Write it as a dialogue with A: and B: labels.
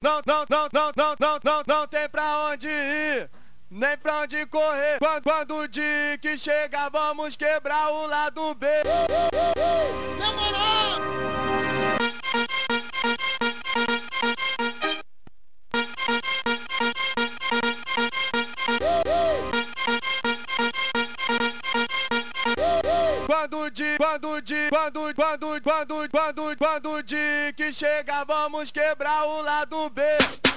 A: não tem pra onde ir, nem pra onde correr. Quando o dia que chega, vamos quebrar o lado B.
B: Demorou!
A: Quando o dia que chega, vamos quebrar o lado B.